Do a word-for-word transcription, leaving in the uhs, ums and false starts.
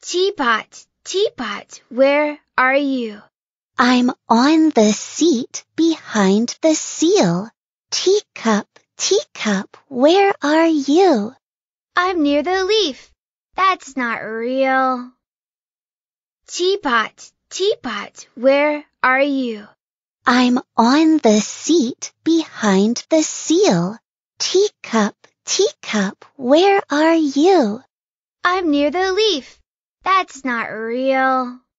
Teapot, teapot, where are you? I'm on the seat behind the seal. Teacup, teacup, where are you? I'm near the leaf. That's not real. Teapot, teapot, where are you? I'm on the seat behind the seal. Teacup, teacup, where are you? I'm near the leaf. That's not real.